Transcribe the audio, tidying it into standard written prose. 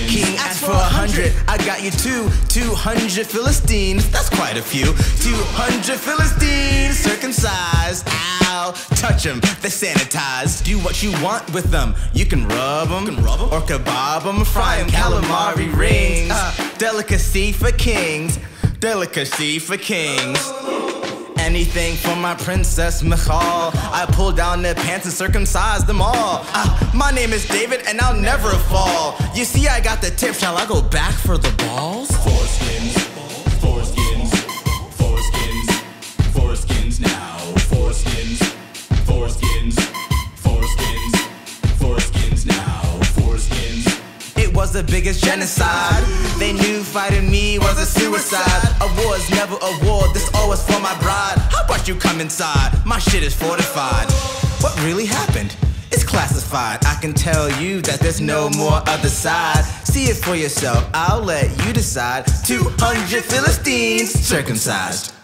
King asked for 100, I got you 200 Philistines, that's quite a few. 200 Philistines, circumcised. Ow, touch them, they're sanitized. Do what you want with them. You can rub them, or kebab them, fry them, calamari rings. Delicacy for kings, delicacy for kings. Anything for my princess Michal. I pull down their pants and circumcise them all. My name is David and I'll never fall. You see I got the tip, shall I go back for the balls? Foreskins, foreskins, foreskins, foreskins now. Foreskins, foreskins, foreskins, foreskins now. Foreskins. It was the biggest genocide. They knew fighting me was a suicide. A war's never a war, this always for my bride. How about you come inside? My shit is fortified. What really happened? It's classified. I can tell you that there's no more other side. See it for yourself, I'll let you decide. 200 Philistines circumcised.